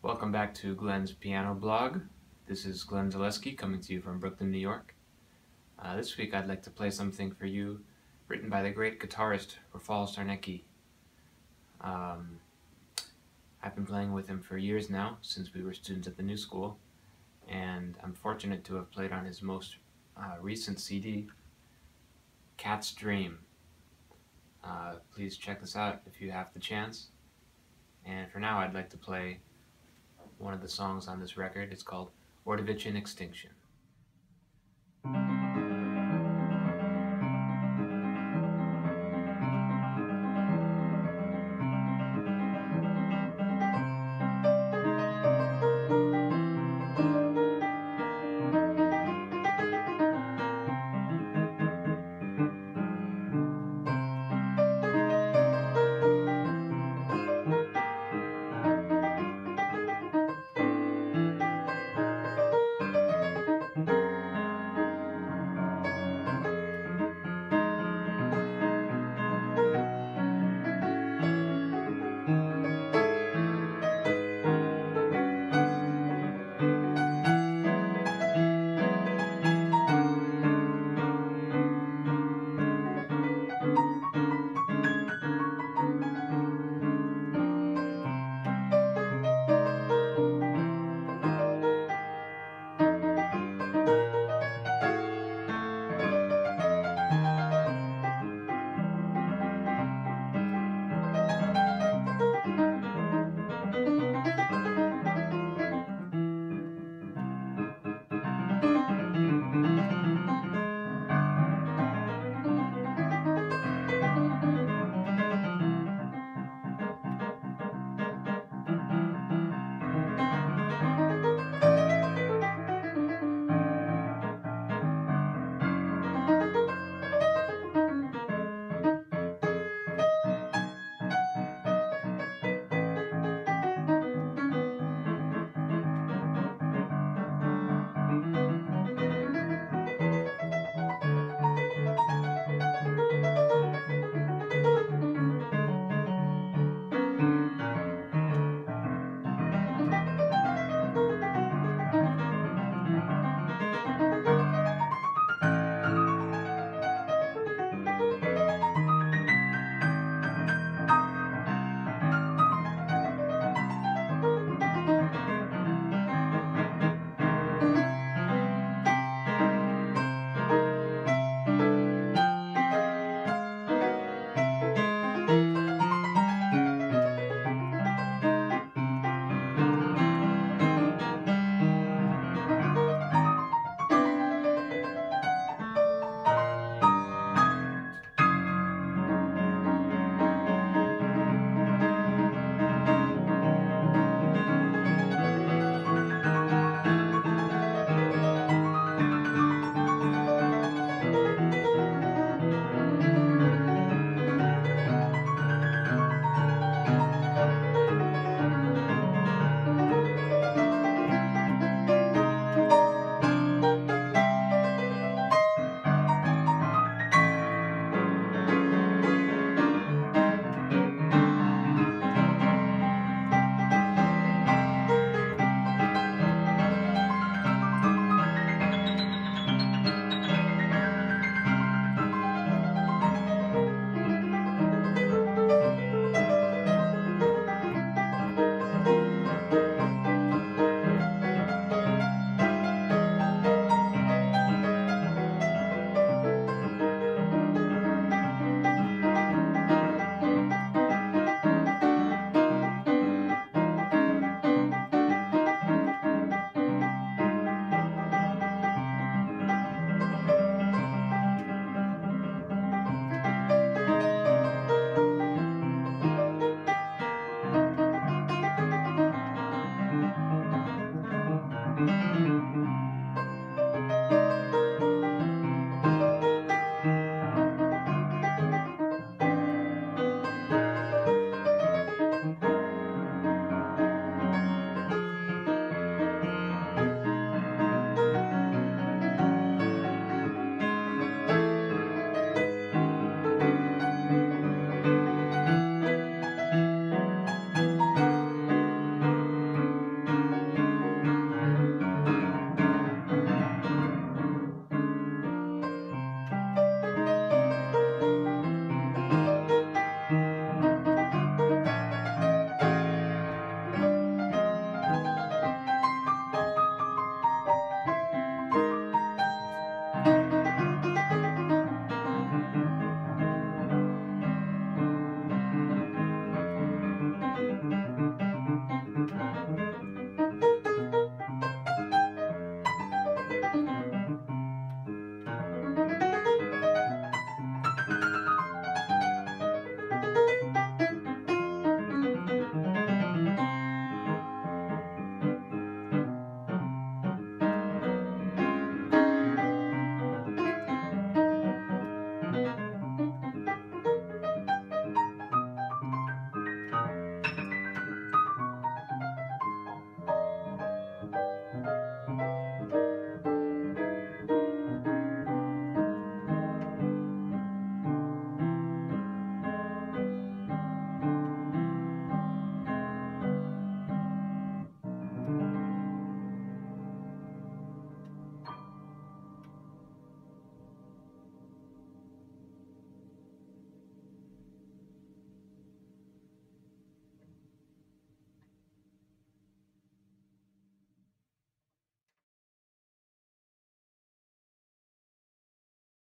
Welcome back to Glenn's Piano Blog. This is Glenn Zaleski coming to you from Brooklyn, New York. This week I'd like to play something for you written by the great guitarist Rafal Sarnecki. I've been playing with him for years now, since we were students at the New School, and I'm fortunate to have played on his most recent CD, Cat's Dream. Please check this out if you have the chance. And for now I'd like to play one of the songs on this record. It's called Ordovician Extinction.